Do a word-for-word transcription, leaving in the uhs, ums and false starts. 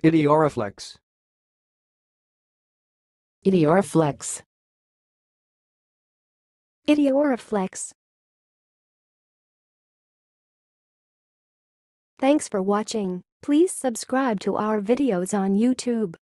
idioreflex, idioreflex, idioreflex. Thanks for watching. Please subscribe to our videos on YouTube.